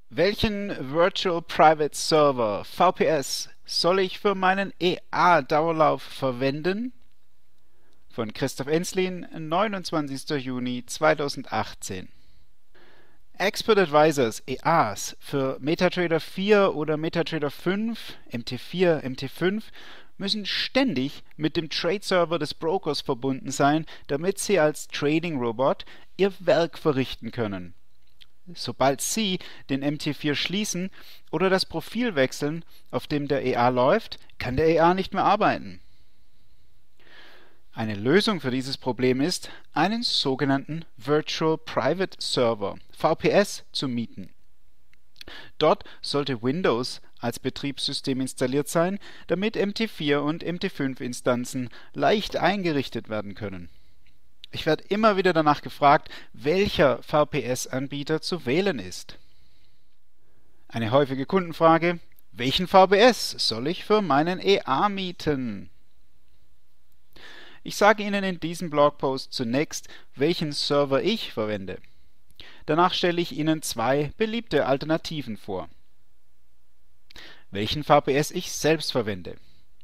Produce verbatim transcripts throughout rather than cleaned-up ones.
Welchen Virtual Private Server V P S soll ich für meinen E A-Dauerlauf verwenden? Von Christoph Enslin, neunundzwanzigster Juni zweitausendachtzehn. Expert Advisors E As für MetaTrader vier oder MetaTrader fünf, M T vier, M T fünf müssen ständig mit dem Trade-Server des Brokers verbunden sein, damit sie als Trading-Robot ihr Werk verrichten können. Sobald Sie den M T vier schließen oder das Profil wechseln, auf dem der E A läuft, kann der E A nicht mehr arbeiten. Eine Lösung für dieses Problem ist, einen sogenannten Virtual Private Server V P S zu mieten. Dort sollte Windows als Betriebssystem installiert sein, damit M T vier und M T fünf Instanzen leicht eingerichtet werden können. Ich werde immer wieder danach gefragt, welcher V P S-Anbieter zu wählen ist. Eine häufige Kundenfrage: Welchen V P S soll ich für meinen E A mieten? Ich sage Ihnen in diesem Blogpost zunächst, welchen Server ich verwende. Danach stelle ich Ihnen zwei beliebte Alternativen vor. Welchen V P S ich selbst verwende.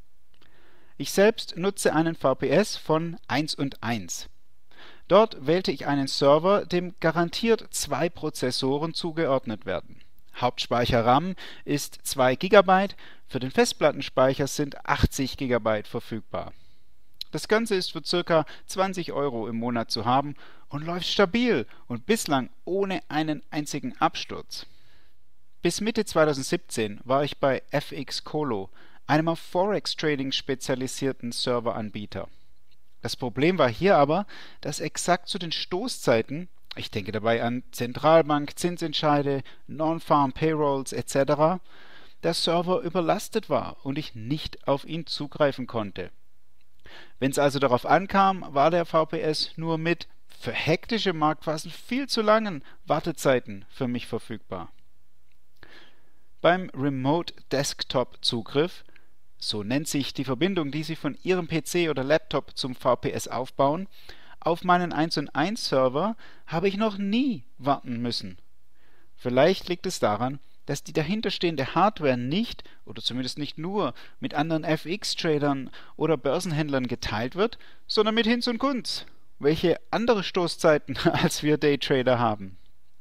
Ich selbst nutze einen V P S von eins und eins. Dort wählte ich einen Server, dem garantiert zwei Prozessoren zugeordnet werden. Hauptspeicher RAM ist zwei Gigabyte, für den Festplattenspeicher sind achtzig Gigabyte verfügbar. Das Ganze ist für ca. zwanzig Euro im Monat zu haben und läuft stabil und bislang ohne einen einzigen Absturz. Bis Mitte zweitausendsiebzehn war ich bei F X Colo, einem auf Forex-Trading spezialisierten Serveranbieter. Das Problem war hier aber, dass exakt zu den Stoßzeiten, ich denke dabei an Zentralbank, Zinsentscheide, Non-Farm Payrolls et cetera, der Server überlastet war und ich nicht auf ihn zugreifen konnte. Wenn es also darauf ankam, war der V P S nur mit für hektische Marktphasen viel zu langen Wartezeiten für mich verfügbar. Beim Remote Desktop Zugriff, so nennt sich die Verbindung, die Sie von Ihrem P C oder Laptop zum V P S aufbauen, auf meinen eins und eins Server habe ich noch nie warten müssen. Vielleicht liegt es daran, dass die dahinterstehende Hardware nicht, oder zumindest nicht nur, mit anderen F X-Tradern oder Börsenhändlern geteilt wird, sondern mit Hinz und Kunz, welche andere Stoßzeiten als wir Daytrader haben.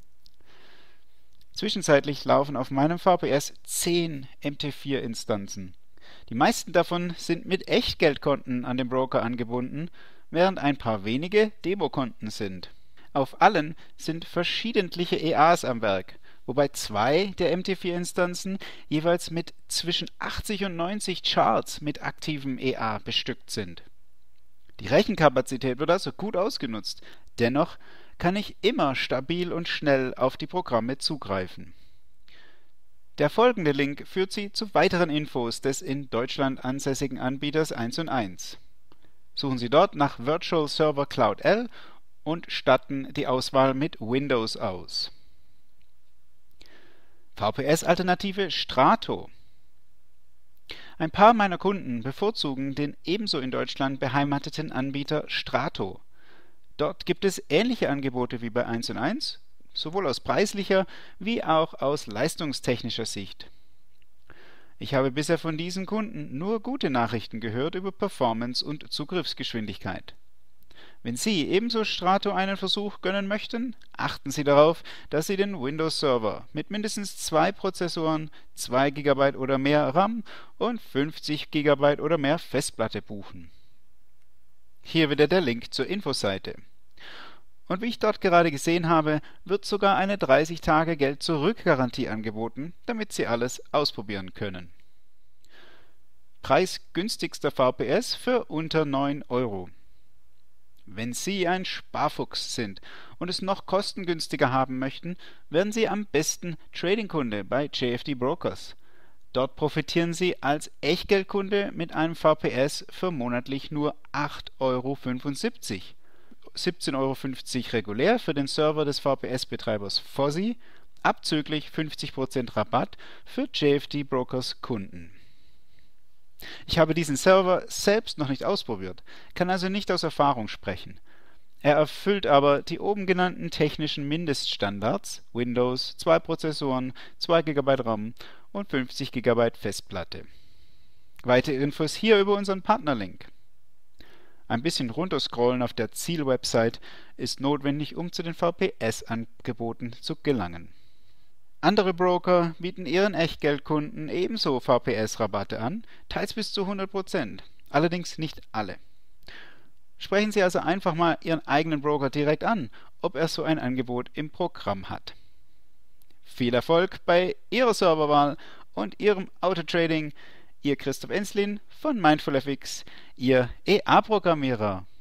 Zwischenzeitlich laufen auf meinem V P S zehn M T vier Instanzen. Die meisten davon sind mit Echtgeldkonten an den Broker angebunden, während ein paar wenige Demokonten sind. Auf allen sind verschiedentliche E As am Werk, wobei zwei der M T vier Instanzen jeweils mit zwischen achtzig und neunzig Charts mit aktivem E A bestückt sind. Die Rechenkapazität wird also gut ausgenutzt, dennoch kann ich immer stabil und schnell auf die Programme zugreifen. Der folgende Link führt Sie zu weiteren Infos des in Deutschland ansässigen Anbieters eins und eins. Suchen Sie dort nach Virtual Server Cloud L und statten die Auswahl mit Windows aus. V P S-Alternative Strato. Ein paar meiner Kunden bevorzugen den ebenso in Deutschland beheimateten Anbieter Strato. Dort gibt es ähnliche Angebote wie bei eins und eins, sowohl aus preislicher wie auch aus leistungstechnischer Sicht. Ich habe bisher von diesen Kunden nur gute Nachrichten gehört über Performance und Zugriffsgeschwindigkeit. Wenn Sie ebenso Strato einen Versuch gönnen möchten, achten Sie darauf, dass Sie den Windows-Server mit mindestens zwei Prozessoren, zwei Gigabyte oder mehr RAM und fünfzig Gigabyte oder mehr Festplatte buchen. Hier wieder der Link zur Infoseite. Und wie ich dort gerade gesehen habe, wird sogar eine dreißig Tage Geld-Zurück-Garantie angeboten, damit Sie alles ausprobieren können. Preisgünstigster V P S für unter neun Euro. Wenn Sie ein Sparfuchs sind und es noch kostengünstiger haben möchten, werden Sie am besten Trading-Kunde bei J F D Brokers. Dort profitieren Sie als Echtgeldkunde mit einem V P S für monatlich nur acht Euro fünfundsiebzig. siebzehn Euro fünfzig regulär für den Server des V P S-Betreibers Fozzy, abzüglich fünfzig Prozent Rabatt für J F D Brokers Kunden. Ich habe diesen Server selbst noch nicht ausprobiert, kann also nicht aus Erfahrung sprechen. Er erfüllt aber die oben genannten technischen Mindeststandards: Windows, zwei Prozessoren, zwei Gigabyte RAM und fünfzig Gigabyte Festplatte. Weitere Infos hier über unseren Partnerlink. Ein bisschen runterscrollen auf der Zielwebsite ist notwendig, um zu den V P S-Angeboten zu gelangen. Andere Broker bieten ihren Echtgeldkunden ebenso V P S-Rabatte an, teils bis zu hundert Prozent, allerdings nicht alle. Sprechen Sie also einfach mal Ihren eigenen Broker direkt an, ob er so ein Angebot im Programm hat. Viel Erfolg bei Ihrer Serverwahl und Ihrem Autotrading. Ihr Christoph Enslin von MindfulFX, Ihr E A-Programmierer.